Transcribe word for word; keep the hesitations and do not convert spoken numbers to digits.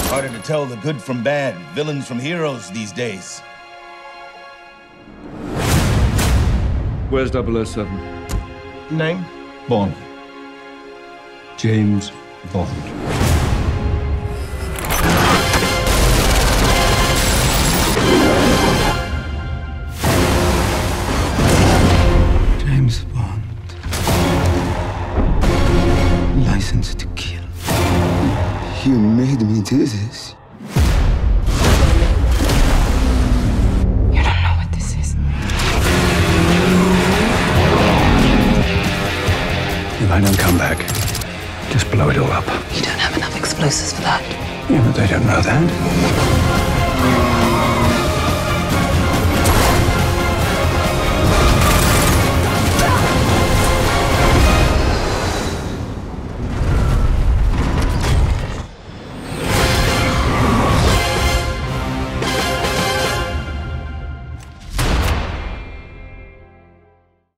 Harder to tell the good from bad, villains from heroes these days. Where's double oh seven? Name? Bond. James Bond. James Bond. License to kill. You made me do this. You don't know what this is. If I don't come back, just blow it all up. You don't have enough explosives for that. Yeah, but they don't know that.